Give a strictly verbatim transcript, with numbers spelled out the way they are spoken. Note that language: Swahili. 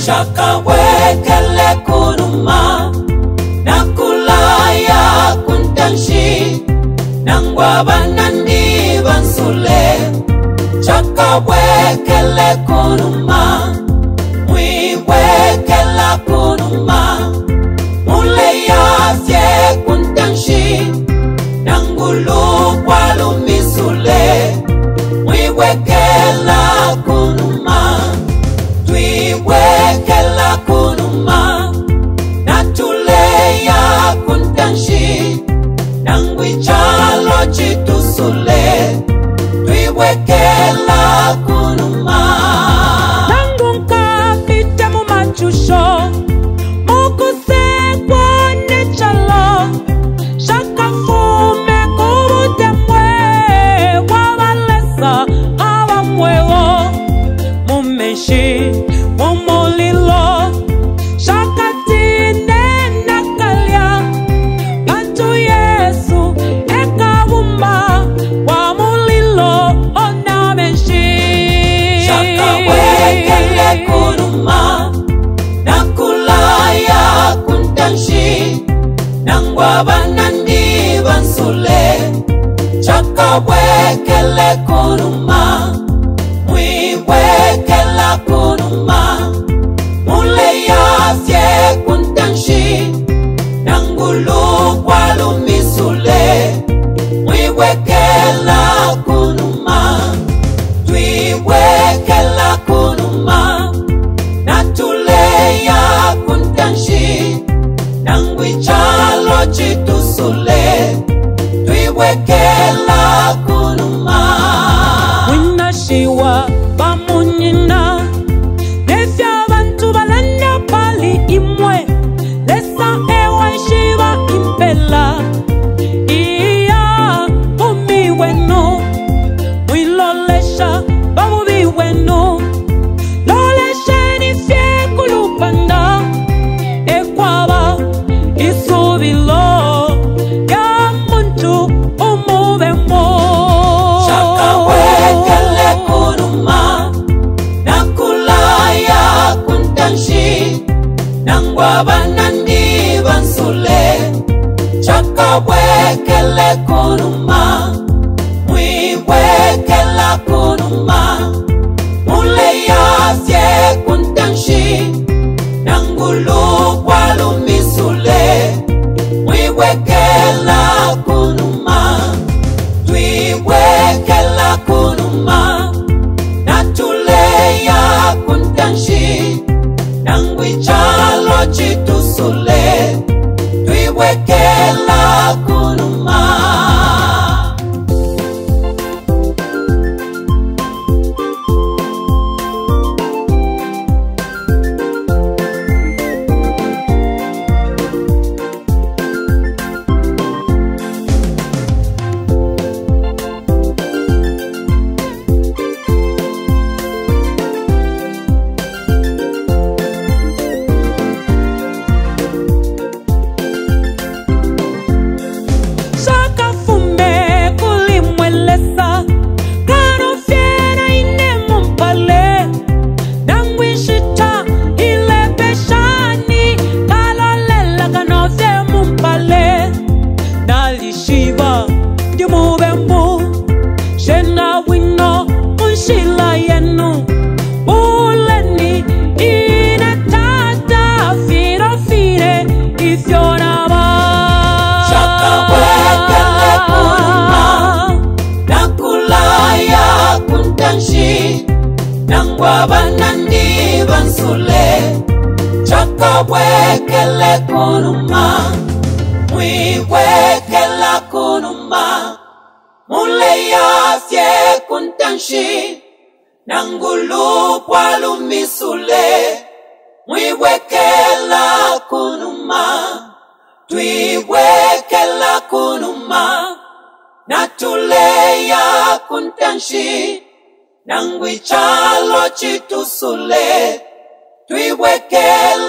Shaka wekele kunuma nakulaya kuntanshi nangwa banandi bansule. Shaka wekele kunuma mwi wekela kunuma mule ya fye kuntanshi nangulu kwalu misule mwi wekela kunuma twi wekela kunuma natuleya kuntanshi nangwi chalo chitusule twi wekela kunuma nangunka pita mu machusho mukuse kwane chalo shaka fume kubutemwe wabalesa abamwewo mumeshi mumulilo shaka tine nakalya bantu Yesu ekabumba wa mulilo onameshi. Shaka wekele kunuma nakulaya kuntanshi nangwa banandi bansule. Shaka wekele kunuma mwi wekela kunuma mule ya fye kuntanshi nangulu kwalu misule mwi wekela kunuma twi wekela kunuma natuleya kuntanshi nangwi chalo chitusule twi wekela kunuma Winashiwa bamunyina nefya bantu balanda pali imwe lesa ewa shiva impela iya umi wenu mwilolesha babubi wenu lolesha nifye kulupanda ekwaba isubilo ya muntu umubemo. Shaka wekele kunuma nakulaya kuntanshi nangwa banandi bansule. Shaka wekele kunuma mwi wekela kunuma mule ya fye kuntanshi nangulu kwalu misule mwi wekela kunuma twi wekela kunuma natuleya kuntanshi nangwi chalo chitusule twi wekela kunuma. Shaka fume kulimwelesa kano fiena ine mumpale nangwishita ile peshani kalolela kano fie mumpale nalishiva dimubembu shena wino unshila yenu uleni inatata firo fire ifyona ba. Shaka wekele kunuma nakulaya kuntanshi nangwa banandi bansule. Shaka wekele kunuma mwi wekela kunuma mule ya fye kuntanshi nangulu kwalu misule mwi wekela kunuma twi wekela kunuma natuleya kuntanshi nangwi chalo chitusule twi wekela